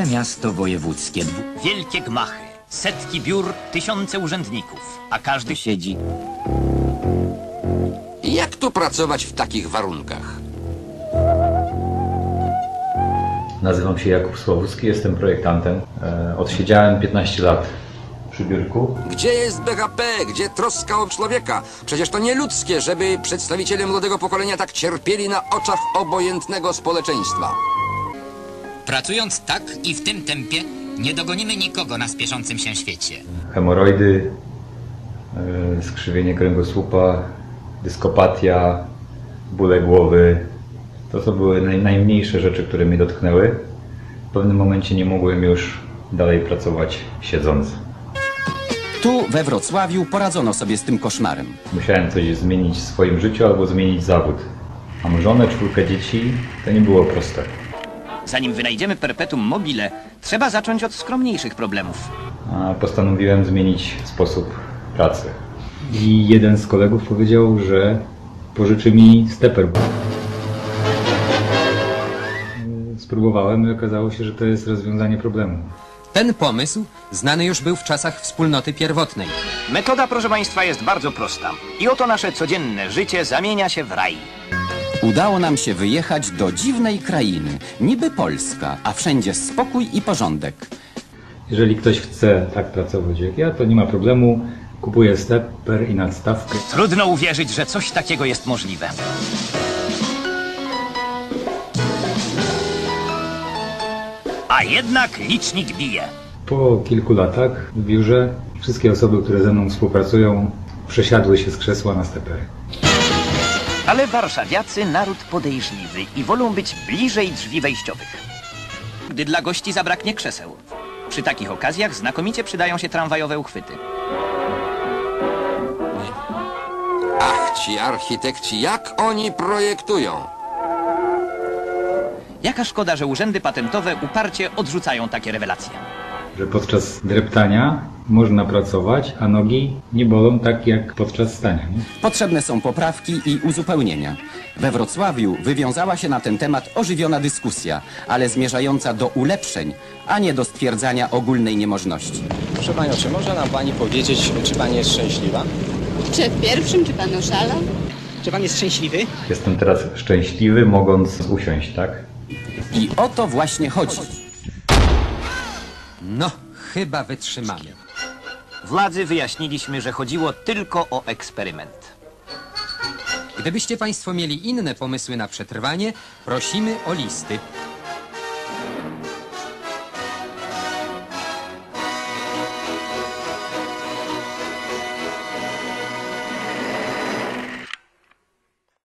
Duże miasto wojewódzkie. Wielkie gmachy, setki biur, tysiące urzędników, a każdy Siedzi. Jak tu pracować w takich warunkach? Nazywam się Jakub Sławuski, jestem projektantem. Odsiedziałem 15 lat przy biurku. Gdzie jest BHP? Gdzie troska o człowieka? Przecież to nieludzkie, żeby przedstawiciele młodego pokolenia tak cierpieli na oczach obojętnego społeczeństwa. Pracując tak i w tym tempie, nie dogonimy nikogo na spieszącym się świecie. Hemoroidy, skrzywienie kręgosłupa, dyskopatia, bóle głowy. To były najmniejsze rzeczy, które mnie dotknęły. W pewnym momencie nie mogłem już dalej pracować siedząc. Tu we Wrocławiu poradzono sobie z tym koszmarem. Musiałem coś zmienić w swoim życiu albo zmienić zawód. Mam żonę, 4 dzieci, to nie było proste. Zanim wynajdziemy perpetuum mobile, trzeba zacząć od skromniejszych problemów. Postanowiłem zmienić sposób pracy. I jeden z kolegów powiedział, że pożyczy mi steper. Spróbowałem i okazało się, że to jest rozwiązanie problemu. Ten pomysł znany już był w czasach wspólnoty pierwotnej. Metoda, proszę państwa, jest bardzo prosta. I oto nasze codzienne życie zamienia się w raj. Udało nam się wyjechać do dziwnej krainy, niby Polska, a wszędzie spokój i porządek. Jeżeli ktoś chce tak pracować jak ja, to nie ma problemu. Kupuję steper i nadstawkę. Trudno uwierzyć, że coś takiego jest możliwe. A jednak licznik bije. Po kilku latach w biurze wszystkie osoby, które ze mną współpracują, przesiadły się z krzesła na stepery. Ale warszawiacy naród podejrzliwy i wolą być bliżej drzwi wejściowych. Gdy dla gości zabraknie krzeseł. Przy takich okazjach znakomicie przydają się tramwajowe uchwyty. Ach, ci architekci, jak oni projektują? Jaka szkoda, że urzędy patentowe uparcie odrzucają takie rewelacje. Że podczas dreptania można pracować, a nogi nie bolą tak jak podczas stania. Nie? Potrzebne są poprawki i uzupełnienia. We Wrocławiu wywiązała się na ten temat ożywiona dyskusja, ale zmierzająca do ulepszeń, a nie do stwierdzania ogólnej niemożności. Proszę Panią, czy może nam Pani powiedzieć, czy Pani jest szczęśliwa? Czy w pierwszym, czy Pan oszalał? Czy Pan jest szczęśliwy? Jestem teraz szczęśliwy, mogąc usiąść, tak? I o to właśnie chodzi. No, chyba wytrzymamy. Władzy wyjaśniliśmy, że chodziło tylko o eksperyment. Gdybyście Państwo mieli inne pomysły na przetrwanie, prosimy o listy.